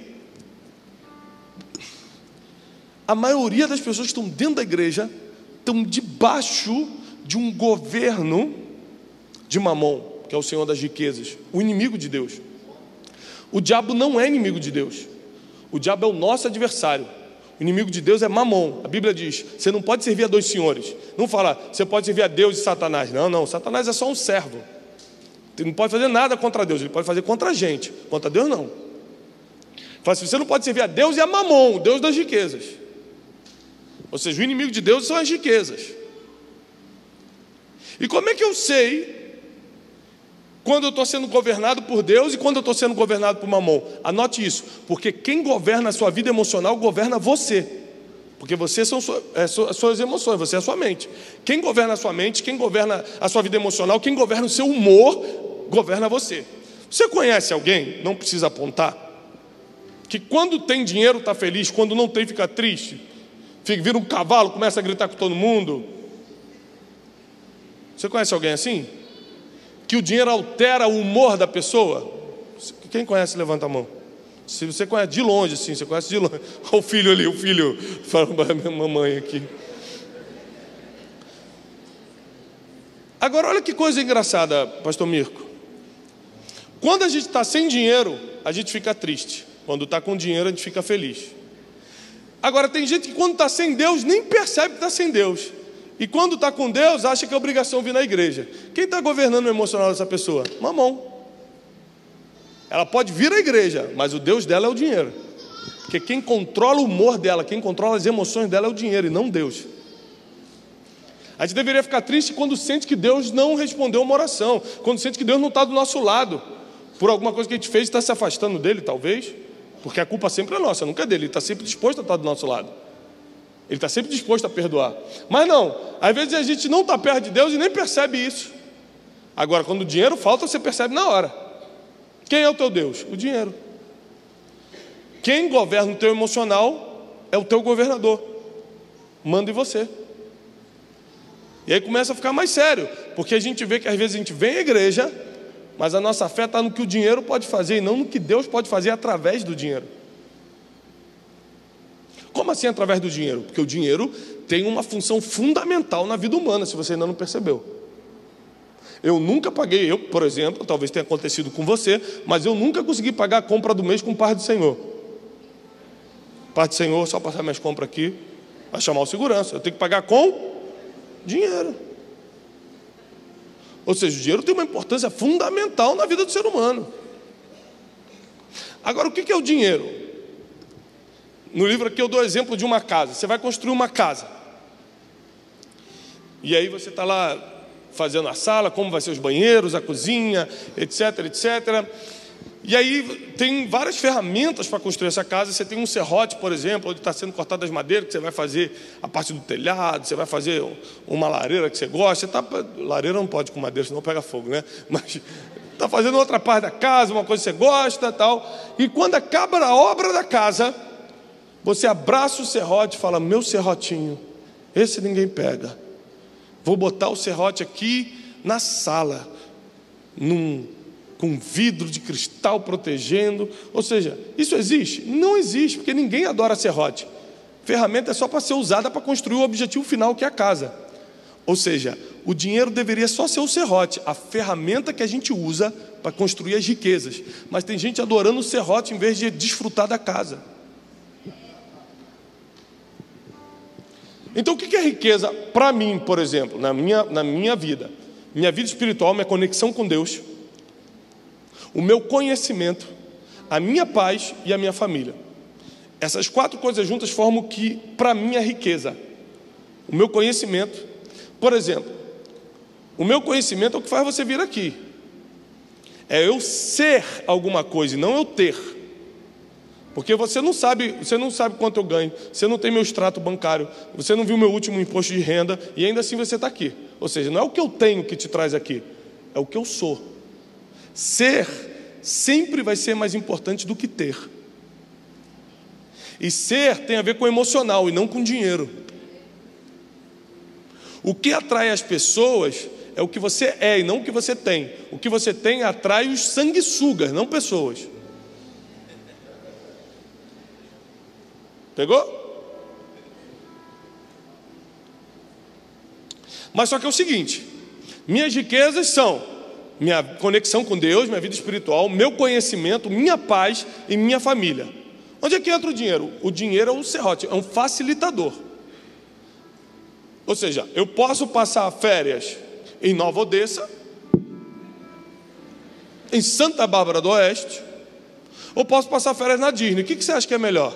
a maioria das pessoas que estão dentro da igreja estão debaixo de um governo de Mamon, que é o Senhor das riquezas, o inimigo de Deus. O diabo não é inimigo de Deus. O diabo é o nosso adversário. O inimigo de Deus é Mamon. A Bíblia diz, você não pode servir a dois senhores. Não fala, você pode servir a Deus e Satanás. Não, Satanás é só um servo. Ele não pode fazer nada contra Deus, ele pode fazer contra a gente. Contra Deus não. Fala assim, você não pode servir a Deus e a Mamon, o Deus das riquezas. Ou seja, o inimigo de Deus são as riquezas. E como é que eu sei quando eu estou sendo governado por Deus e quando eu estou sendo governado por Mamon? Anote isso, porque quem governa a sua vida emocional governa você, porque você são suas emoções, você é a sua mente. Quem governa a sua mente, quem governa a sua vida emocional, quem governa o seu humor, governa você. Você conhece alguém, não precisa apontar, que quando tem dinheiro está feliz, quando não tem fica triste, vira um cavalo, começa a gritar com todo mundo? Você conhece alguém assim? Que o dinheiro altera o humor da pessoa? Quem conhece, levanta a mão. Se você conhece de longe, sim, você conhece de longe. Olha o filho ali, o filho falando para a minha mamãe aqui. Agora, olha que coisa engraçada, pastor Mirko. Quando a gente está sem dinheiro, a gente fica triste. Quando está com dinheiro, a gente fica feliz. Agora, tem gente que quando está sem Deus, nem percebe que está sem Deus. E quando está com Deus, acha que é obrigação vir na igreja. Quem está governando o emocional dessa pessoa? Mamon. Ela pode vir à igreja, mas o Deus dela é o dinheiro. Porque quem controla o humor dela, quem controla as emoções dela é o dinheiro e não Deus. A gente deveria ficar triste quando sente que Deus não respondeu uma oração, quando sente que Deus não está do nosso lado, por alguma coisa que a gente fez e está se afastando dele, talvez, porque a culpa sempre é nossa, nunca é dele. Ele está sempre disposto a estar do nosso lado. Ele está sempre disposto a perdoar. Mas não, às vezes a gente não está perto de Deus e nem percebe isso. Agora, quando o dinheiro falta, você percebe na hora. Quem é o teu Deus? O dinheiro. Quem governa o teu emocional é o teu governador. Manda em você. E aí começa a ficar mais sério, porque a gente vê que às vezes a gente vem à igreja, mas a nossa fé está no que o dinheiro pode fazer e não no que Deus pode fazer através do dinheiro. Como assim através do dinheiro? Porque o dinheiro tem uma função fundamental na vida humana, se você ainda não percebeu. Eu nunca paguei, por exemplo, talvez tenha acontecido com você, mas eu nunca consegui pagar a compra do mês com parte do Senhor. Parte do Senhor, só passar minhas compras aqui, vai chamar o segurança. Eu tenho que pagar com dinheiro. Ou seja, o dinheiro tem uma importância fundamental na vida do ser humano. Agora, o que é o dinheiro? No livro aqui eu dou exemplo de uma casa. Você vai construir uma casa. E aí você está lá fazendo a sala, como vai ser os banheiros, a cozinha, etc, etc. E aí tem várias ferramentas para construir essa casa. Você tem um serrote, por exemplo, onde está sendo cortadas as madeiras, que você vai fazer a parte do telhado, você vai fazer uma lareira que você gosta. Lareira não pode com madeira, senão pega fogo, né? Mas está fazendo outra parte da casa, uma coisa que você gosta, tal. E quando acaba a obra da casa, você abraça o serrote e fala, meu serrotinho, esse ninguém pega. Vou botar o serrote aqui na sala, com vidro de cristal protegendo. Ou seja, isso existe? Não existe, porque ninguém adora serrote. Ferramenta é só para ser usada para construir o objetivo final, que é a casa. Ou seja, o dinheiro deveria só ser o serrote, a ferramenta que a gente usa para construir as riquezas. Mas tem gente adorando o serrote em vez de desfrutar da casa. Então o que é riqueza para mim, por exemplo, na minha vida? Minha vida espiritual, minha conexão com Deus, o meu conhecimento, a minha paz e a minha família. Essas 4 coisas juntas formam o que para mim é riqueza. O meu conhecimento, por exemplo, o meu conhecimento é o que faz você vir aqui. é eu ser alguma coisa e não eu ter. Porque você não sabe quanto eu ganho, você não tem meu extrato bancário, você não viu meu último imposto de renda e ainda assim você está aqui. Ou seja, não é o que eu tenho que te traz aqui, é o que eu sou. Ser sempre vai ser mais importante do que ter. E ser tem a ver com emocional e não com dinheiro. O que atrai as pessoas é o que você é e não o que você tem. O que você tem atrai os sanguessugas, não pessoas. Pegou? Mas só que é o seguinte: minhas riquezas são minha conexão com Deus, minha vida espiritual, meu conhecimento, minha paz e minha família. Onde é que entra o dinheiro? O dinheiro é um serrote, é um facilitador. Ou seja, eu posso passar férias em Nova Odessa, em Santa Bárbara do Oeste, ou posso passar férias na Disney. O que você acha que é melhor?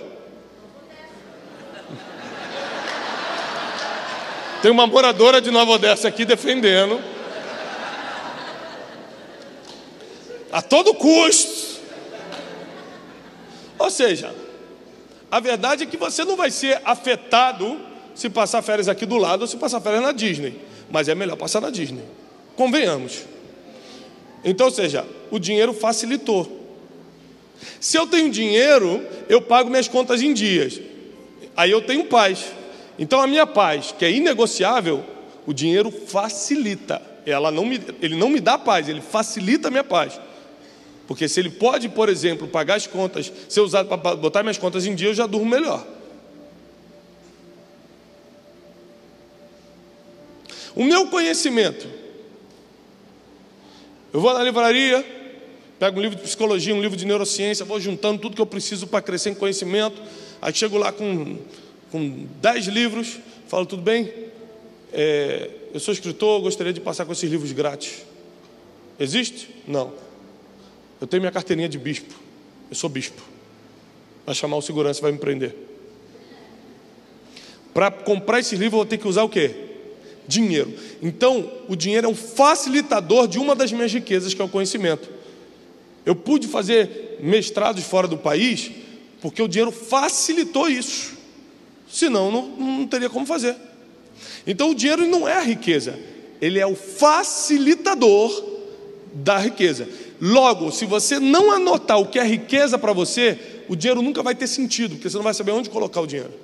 Tem uma moradora de Nova Odessa aqui defendendo. A todo custo. Ou seja, a verdade é que você não vai ser afetado se passar férias aqui do lado ou se passar férias na Disney. Mas é melhor passar na Disney. Convenhamos. Então, ou seja, o dinheiro facilitou. Se eu tenho dinheiro, eu pago minhas contas em dias. Aí eu tenho paz. Então a minha paz, que é inegociável, o dinheiro facilita. Ele não me dá paz, ele facilita a minha paz. Porque se ele pode, por exemplo, pagar as contas, ser usado para botar minhas contas em dia, eu já durmo melhor. O meu conhecimento. Eu vou na livraria, pego um livro de psicologia, um livro de neurociência, vou juntando tudo que eu preciso para crescer em conhecimento. Aí chego lá com 10 livros, falo: tudo bem? Eu sou escritor, gostaria de passar com esses livros grátis. Existe? Não. Eu tenho minha carteirinha de bispo. Eu sou bispo. Vai chamar o segurança e vai me prender. Para comprar esses livros eu vou ter que usar o quê? Dinheiro. Então, o dinheiro é um facilitador de uma das minhas riquezas, que é o conhecimento. Eu pude fazer mestrados fora do país porque o dinheiro facilitou isso. Senão, não teria como fazer. Então, o dinheiro não é a riqueza. Ele é o facilitador da riqueza. Logo, se você não anotar o que é riqueza para você, o dinheiro nunca vai ter sentido, porque você não vai saber onde colocar o dinheiro.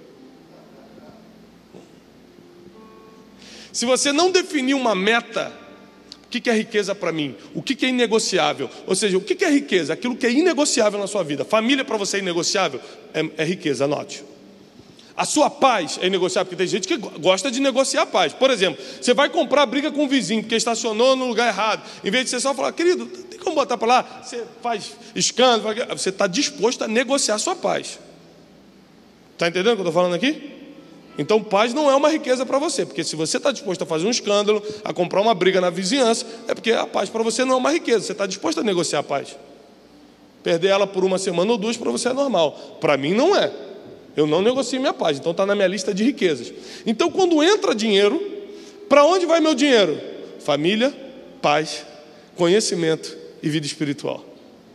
Se você não definir uma meta, o que é riqueza para mim? O que é inegociável? Ou seja, o que é riqueza? Aquilo que é inegociável na sua vida. Família para você é inegociável? É riqueza, anote. A sua paz é inegociável, porque tem gente que gosta de negociar a paz. Por exemplo, você vai comprar briga com o vizinho, porque estacionou no lugar errado. Em vez de você só falar: querido, tem como botar para lá? Você faz escândalo. Você está disposto a negociar a sua paz. Está entendendo o que eu estou falando aqui? Então, paz não é uma riqueza para você, porque se você está disposto a fazer um escândalo, a comprar uma briga na vizinhança, é porque a paz para você não é uma riqueza. Você está disposto a negociar a paz. Perder ela por uma semana ou duas para você é normal. Para mim não é. Eu não negocio minha paz, então está na minha lista de riquezas. Então, quando entra dinheiro, para onde vai meu dinheiro? Família, paz, conhecimento e vida espiritual.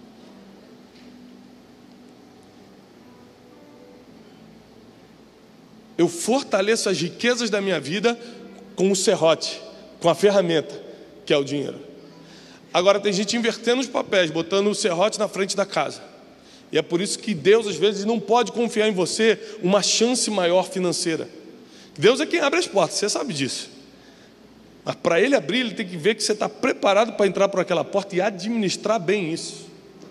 Eu fortaleço as riquezas da minha vida com o serrote, com a ferramenta, que é o dinheiro. Agora tem gente invertendo os papéis, botando o serrote na frente da casa. E é por isso que Deus, às vezes, não pode confiar em você uma chance maior financeira. Deus é quem abre as portas, você sabe disso. Mas para Ele abrir, Ele tem que ver que você está preparado para entrar por aquela porta e administrar bem isso.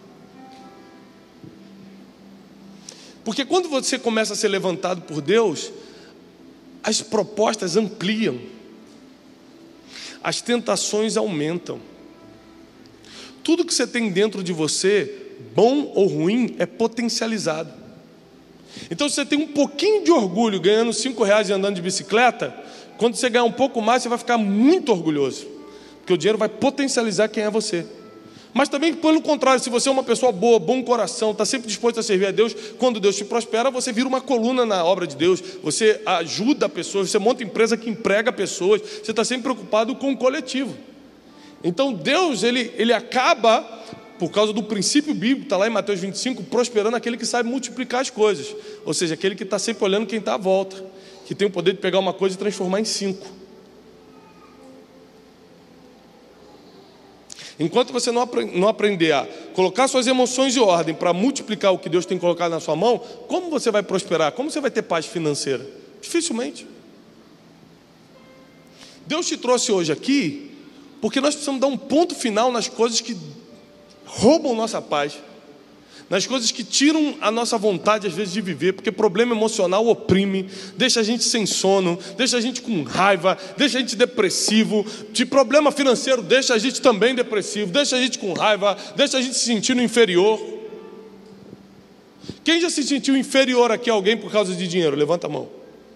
Porque quando você começa a ser levantado por Deus, as propostas ampliam, as tentações aumentam. Tudo que você tem dentro de você, bom ou ruim, é potencializado. Então, se você tem um pouquinho de orgulho ganhando R$5 e andando de bicicleta, quando você ganhar um pouco mais, você vai ficar muito orgulhoso, porque o dinheiro vai potencializar quem é você. Mas também, pelo contrário, se você é uma pessoa boa, bom coração, está sempre disposto a servir a Deus, quando Deus te prospera, você vira uma coluna na obra de Deus, você ajuda pessoas, você monta empresa que emprega pessoas, você está sempre preocupado com o coletivo. Então Deus, ele acaba por causa do princípio bíblico, está lá em Mateus 25, prosperando aquele que sabe multiplicar as coisas. Ou seja, aquele que está sempre olhando quem está à volta, que tem o poder de pegar uma coisa e transformar em 5. Enquanto você não aprender a colocar suas emoções em ordem para multiplicar o que Deus tem colocado na sua mão, como você vai prosperar? Como você vai ter paz financeira? Dificilmente. Deus te trouxe hoje aqui porque nós precisamos dar um ponto final nas coisas que roubam nossa paz, nas coisas que tiram a nossa vontade às vezes de viver, porque problema emocional oprime, deixa a gente sem sono, deixa a gente com raiva, deixa a gente depressivo. De problema financeiro deixa a gente também depressivo, deixa a gente com raiva, deixa a gente se sentindo inferior. Quem já se sentiu inferior aqui a alguém por causa de dinheiro? Levanta a mão.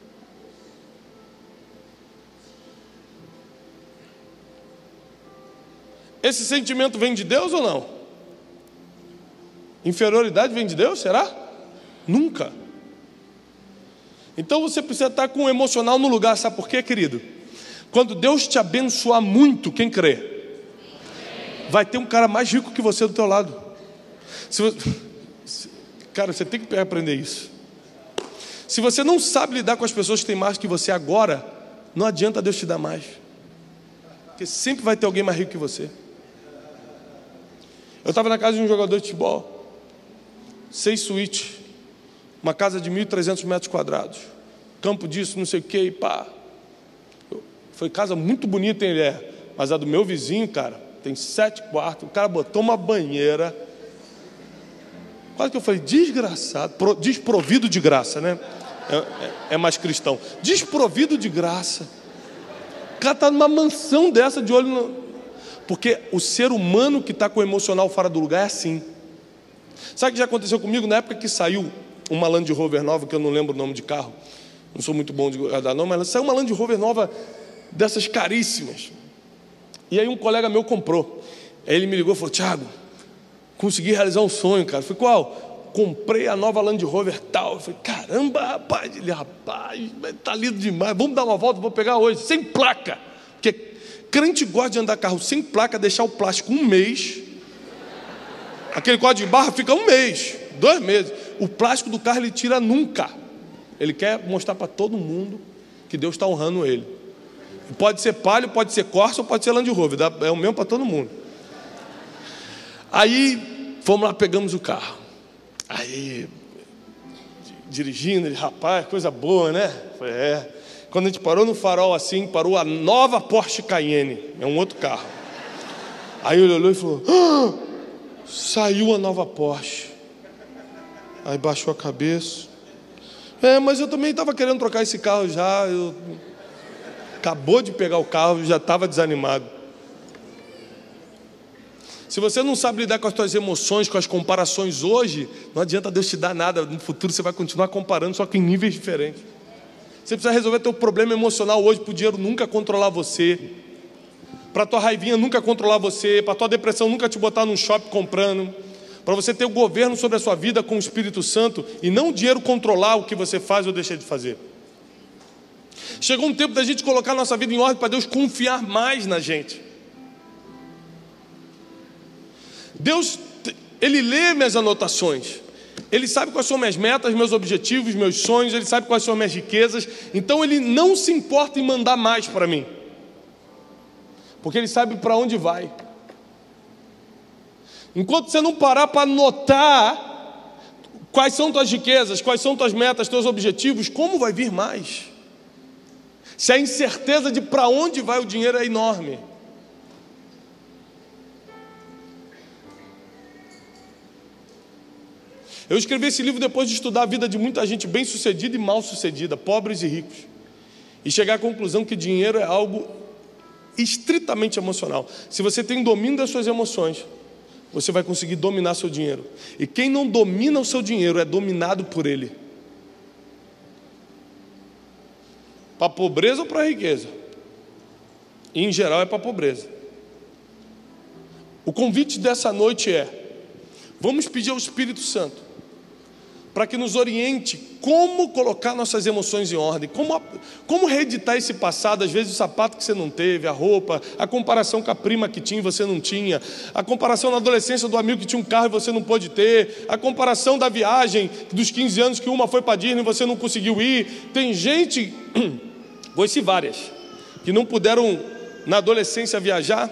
Esse sentimento vem de Deus ou não? Inferioridade vem de Deus, será? Nunca. Então você precisa estar com o emocional no lugar, sabe por quê, querido? Quando Deus te abençoar muito, quem crê? Vai ter um cara mais rico que você do teu lado. Cara, você tem que aprender isso. Se você não sabe lidar com as pessoas que têm mais que você agora, não adianta Deus te dar mais, porque sempre vai ter alguém mais rico que você. Eu estava na casa de um jogador de futebol, 6 suítes, uma casa de 1.300 metros quadrados, campo disso, não sei o que, e pá. Foi casa muito bonita, hein, mas a do meu vizinho, cara, tem 7 quartos, o cara botou uma banheira, quase que eu falei, desgraçado, desprovido de graça, né? É mais cristão, desprovido de graça. O cara está numa mansão dessa, de olho no... Porque o ser humano que está com o emocional fora do lugar é assim. Sabe o que já aconteceu comigo? Na época que saiu uma Land Rover nova, que eu não lembro o nome de carro, não sou muito bom de guardar não, mas saiu uma Land Rover nova dessas caríssimas. E aí um colega meu comprou. Aí ele me ligou e falou, Thiago, consegui realizar um sonho, cara. Eu falei, qual? Comprei a nova Land Rover tal. Eu falei, caramba, rapaz. Ele, rapaz, tá lindo demais, vamos dar uma volta, vou pegar hoje, sem placa. Porque crente gosta de andar carro sem placa, deixar o plástico 1 mês. Aquele código de barra fica 1 mês, 2 meses. O plástico do carro ele tira nunca. Ele quer mostrar para todo mundo que Deus está honrando ele. Pode ser Palio, pode ser Corsa ou pode ser Land Rover. É o mesmo para todo mundo. Aí, fomos lá, pegamos o carro. Aí, dirigindo, ele, rapaz, coisa boa, né? Falei, Quando a gente parou no farol assim, parou a nova Porsche Cayenne. É um outro carro. Aí ele olhou e falou, saiu a nova Porsche. Aí baixou a cabeça. Mas eu também estava querendo trocar esse carro já. Acabou de pegar o carro, já estava desanimado. Se você não sabe lidar com as suas emoções, com as comparações hoje, não adianta Deus te dar nada. No futuro você vai continuar comparando, só que em níveis diferentes. Você precisa resolver teu problema emocional hoje, para o dinheiro nunca controlar você, para a tua raivinha nunca controlar você, para a tua depressão nunca te botar num shopping comprando, para você ter o governo sobre a sua vida com o Espírito Santo e não o dinheiro controlar o que você faz ou deixa de fazer. Chegou um tempo da gente colocar a nossa vida em ordem para Deus confiar mais na gente. Deus, Ele lê minhas anotações, Ele sabe quais são minhas metas, meus objetivos, meus sonhos, Ele sabe quais são minhas riquezas, então Ele não se importa em mandar mais para mim, porque Ele sabe para onde vai. Enquanto você não parar para anotar quais são tuas riquezas, quais são tuas metas, teus objetivos, como vai vir mais? Se a incerteza de para onde vai o dinheiro é enorme. Eu escrevi esse livro depois de estudar a vida de muita gente bem-sucedida e mal-sucedida, pobres e ricos, e chegar à conclusão que dinheiro é algo estritamente emocional. Se você tem domínio das suas emoções, você vai conseguir dominar seu dinheiro. E quem não domina o seu dinheiro é dominado por ele. Para a pobreza ou para a riqueza? E, em geral é para a pobreza. O convite dessa noite é: vamos pedir ao Espírito Santo para que nos oriente como colocar nossas emoções em ordem, como reeditar esse passado, às vezes o sapato que você não teve, a roupa, a comparação com a prima que tinha e você não tinha, a comparação na adolescência do amigo que tinha um carro e você não pôde ter, a comparação da viagem dos 15 anos que uma foi para Disney e você não conseguiu ir. Tem gente, conheci várias, que não puderam na adolescência viajar.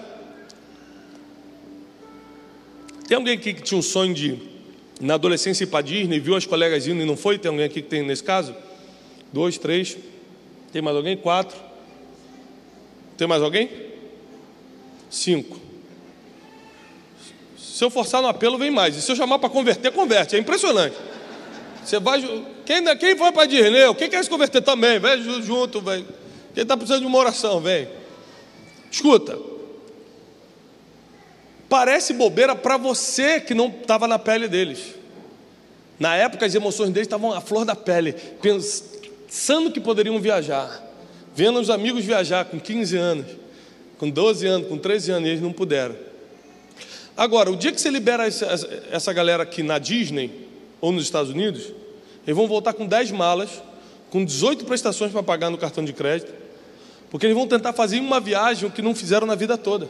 Tem alguém aqui que tinha um sonho de na adolescência ir para Disney, viu as colegas indo e não foi? Tem alguém aqui que tem nesse caso? 2, 3. Tem mais alguém? 4. Tem mais alguém? 5. Se eu forçar no apelo, vem mais. E se eu chamar para converter, converte. É impressionante. Você vai. Quem foi para Disney? Quem quer se converter também? Vem junto, vem. Quem está precisando de uma oração, vem. Escuta. Parece bobeira para você que não estava na pele deles. Na época as emoções deles estavam à flor da pele, pensando que poderiam viajar, vendo os amigos viajar com 15 anos, com 12 anos, com 13 anos, e eles não puderam. Agora, o dia que você libera essa galera aqui na Disney, ou nos Estados Unidos, eles vão voltar com 10 malas, com 18 prestações para pagar no cartão de crédito, porque eles vão tentar fazer uma viagem o que não fizeram na vida toda.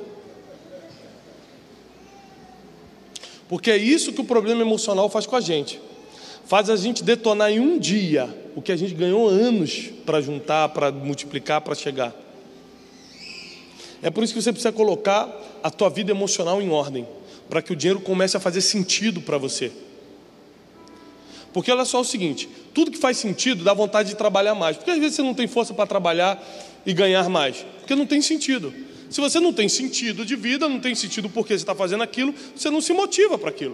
Porque é isso que o problema emocional faz com a gente. Faz a gente detonar em um dia o que a gente ganhou anos para juntar, para multiplicar, para chegar. É por isso que você precisa colocar a tua vida emocional em ordem, para que o dinheiro comece a fazer sentido para você. Porque olha só o seguinte, tudo que faz sentido dá vontade de trabalhar mais. Porque às vezes você não tem força para trabalhar e ganhar mais, porque não tem sentido. Se você não tem sentido de vida, não tem sentido porque você está fazendo aquilo, você não se motiva para aquilo.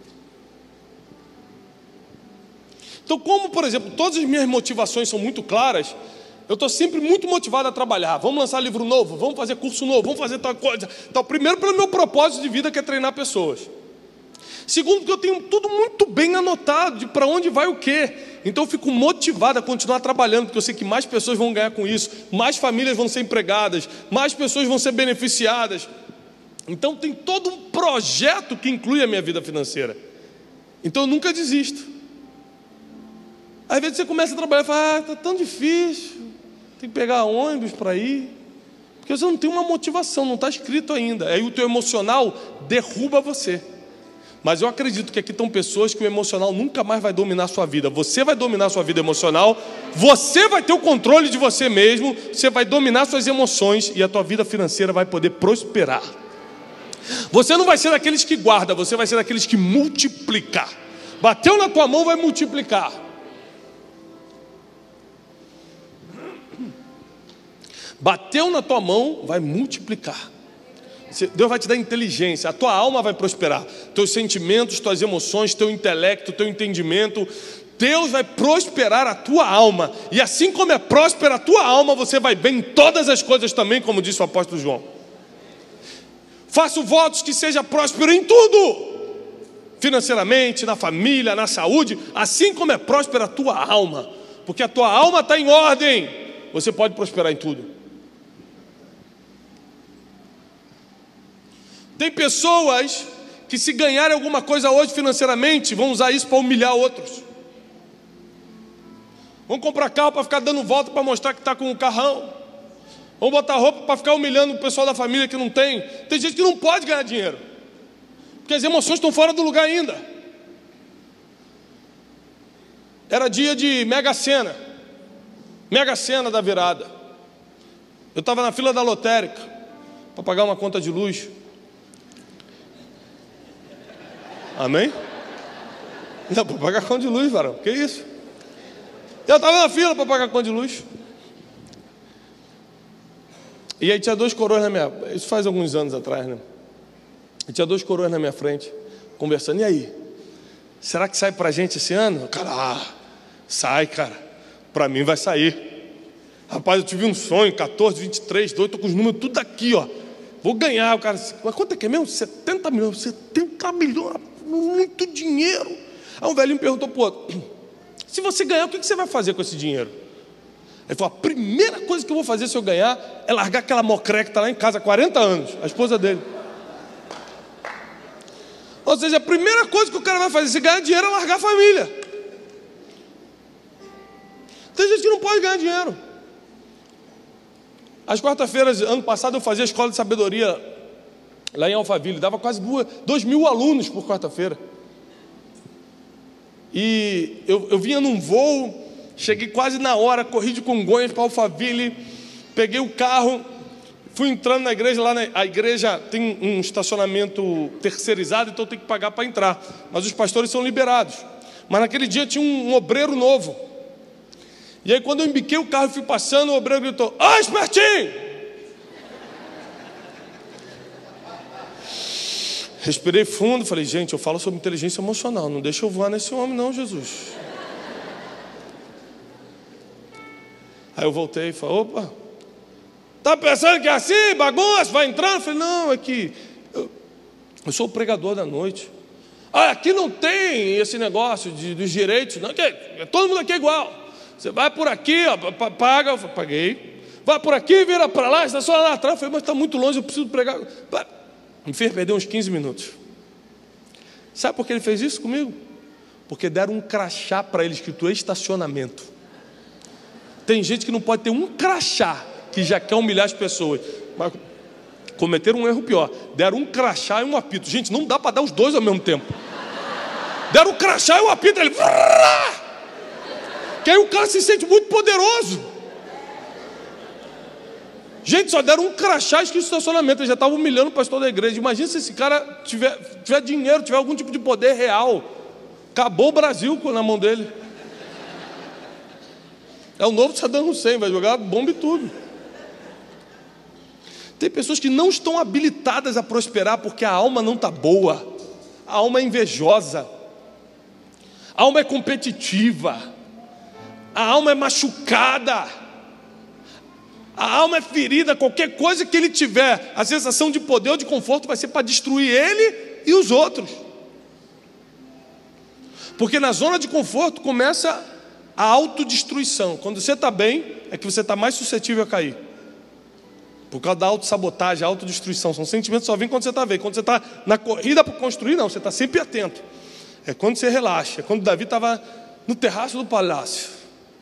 Então, como, por exemplo, todas as minhas motivações são muito claras, eu estou sempre muito motivado a trabalhar. Vamos lançar livro novo, vamos fazer curso novo, vamos fazer tal coisa. Então, primeiro, pelo meu propósito de vida, que é treinar pessoas. Segundo, porque eu tenho tudo muito bem anotado, de para onde vai o quê. Então eu fico motivado a continuar trabalhando, porque eu sei que mais pessoas vão ganhar com isso, mais famílias vão ser empregadas, mais pessoas vão ser beneficiadas. Então tem todo um projeto que inclui a minha vida financeira. Então eu nunca desisto. Às vezes você começa a trabalhar e fala, está tão difícil, tem que pegar ônibus para ir, porque você não tem uma motivação, não está escrito ainda. Aí o teu emocional derruba você. Mas eu acredito que aqui estão pessoas que o emocional nunca mais vai dominar a sua vida. Você vai dominar a sua vida emocional, você vai ter o controle de você mesmo, você vai dominar suas emoções e a tua vida financeira vai poder prosperar. Você não vai ser daqueles que guarda, você vai ser daqueles que multiplica. Bateu na tua mão, vai multiplicar. Bateu na tua mão, vai multiplicar. Deus vai te dar inteligência, a tua alma vai prosperar, teus sentimentos, tuas emoções, teu intelecto, teu entendimento. Deus vai prosperar a tua alma, e assim como é próspera a tua alma, você vai bem em todas as coisas também, como disse o apóstolo João. Faço votos que seja próspero em tudo, financeiramente, na família, na saúde, assim como é próspera a tua alma, porque a tua alma está em ordem, você pode prosperar em tudo. Tem pessoas que, se ganharem alguma coisa hoje financeiramente, vão usar isso para humilhar outros. Vão comprar carro para ficar dando volta para mostrar que está com um carrão. Vão botar roupa para ficar humilhando o pessoal da família que não tem. Tem gente que não pode ganhar dinheiro, porque as emoções estão fora do lugar ainda. Era dia de Mega Sena da virada. Eu estava na fila da lotérica para pagar uma conta de luz. Amém? Não, para pagar conta de luz, varão. Que isso? Eu estava na fila para pagar conta de luz. E aí tinha 2 coroas na minha... Isso faz alguns anos atrás, né? E tinha 2 coroas na minha frente, conversando. E aí? Será que sai pra gente esse ano? Cara, sai, cara. Pra mim vai sair. Rapaz, eu tive um sonho, 14, 23, 2, tô com os números tudo aqui, ó. Vou ganhar, o cara. Mas quanto é que é mesmo? 70 milhões. 70 milhões, muito dinheiro. Aí um velhinho me perguntou, pô, se você ganhar, o que você vai fazer com esse dinheiro? Ele falou, a primeira coisa que eu vou fazer se eu ganhar é largar aquela mocreca que está lá em casa há 40 anos, a esposa dele. Ou seja, a primeira coisa que o cara vai fazer se ganhar dinheiro é largar a família. Tem gente que não pode ganhar dinheiro. Às quarta-feiras, ano passado, eu fazia a escola de sabedoria lá em Alphaville. Dava quase 2.000 alunos por quarta-feira. E eu vinha num voo, cheguei quase na hora, corri de Congonhas para Alphaville, peguei o carro, fui entrando na igreja. Lá a igreja tem um estacionamento terceirizado, então tem que pagar para entrar. Mas os pastores são liberados. Mas naquele dia tinha um obreiro novo. E aí quando eu embiquei o carro e fui passando, o obreiro gritou: "Ó, espertinho!" Respirei fundo, falei: gente, eu falo sobre inteligência emocional, não deixa eu voar nesse homem não, Jesus. Aí eu voltei e falei: opa, tá pensando que é assim, bagunça, vai entrando? Eu falei: não, é que eu sou o pregador da noite. Ah, aqui não tem esse negócio dos direitos, não, todo mundo aqui é igual. Você vai por aqui, ó, paga. Eu falei: paguei. Vai por aqui, vira para lá, estaciona lá atrás. Eu falei: mas está muito longe, eu preciso pregar. Me fez perder uns 15 minutos. Sabe por que ele fez isso comigo? Porque deram um crachá para ele escrito estacionamento. Tem gente que não pode ter um crachá, que já quer humilhar as pessoas. Mas cometeram um erro pior. Deram um crachá e um apito. Gente, não dá para dar os dois ao mesmo tempo. Deram um crachá e um apito. Ele... que aí o cara se sente muito poderoso. Gente, só deram um crachá escrito estacionamento. Ele já estava humilhando o pastor da igreja. Imagina se esse cara tiver dinheiro, tiver algum tipo de poder real. Acabou o Brasil na mão dele. É o novo Saddam Hussein, vai jogar bomba e tudo. Tem pessoas que não estão habilitadas a prosperar porque a alma não está boa. A alma é invejosa. A alma é competitiva. A alma é machucada. A alma é ferida. Qualquer coisa que ele tiver, a sensação de poder ou de conforto vai ser para destruir ele e os outros. Porque na zona de conforto começa a autodestruição. Quando você está bem, é que você está mais suscetível a cair. Por causa da autossabotagem, a autodestruição. São sentimentos que só vêm quando você está bem. Quando você está na corrida para construir, não, você está sempre atento. É quando você relaxa. É quando Davi estava no terraço do palácio,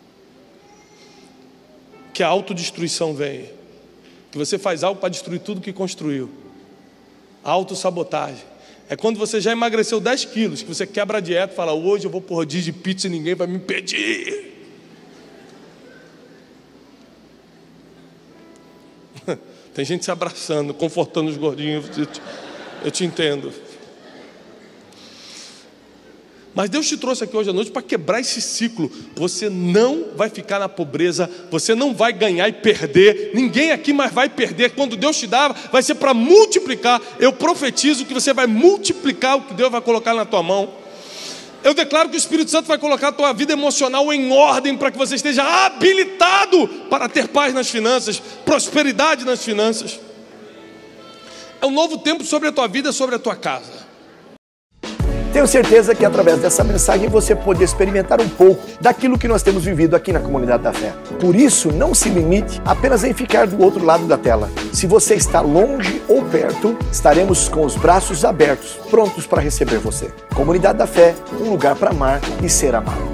que a autodestruição vem. Que você faz algo para destruir tudo que construiu. A autossabotagem. É quando você já emagreceu 10 quilos, que você quebra a dieta e fala: hoje eu vou por rodízio de pizza e ninguém vai me impedir. Tem gente se abraçando, confortando os gordinhos. Eu te entendo. Mas Deus te trouxe aqui hoje à noite para quebrar esse ciclo. Você não vai ficar na pobreza, você não vai ganhar e perder. Ninguém aqui mais vai perder. Quando Deus te dá, vai ser para multiplicar. Eu profetizo que você vai multiplicar o que Deus vai colocar na tua mão. Eu declaro que o Espírito Santo vai colocar a tua vida emocional em ordem para que você esteja habilitado para ter paz nas finanças, prosperidade nas finanças. É um novo tempo sobre a tua vida, sobre a tua casa. Tenho certeza que através dessa mensagem você pode experimentar um pouco daquilo que nós temos vivido aqui na Comunidade da Fé. Por isso, não se limite apenas em ficar do outro lado da tela. Se você está longe ou perto, estaremos com os braços abertos, prontos para receber você. Comunidade da Fé, um lugar para amar e ser amado.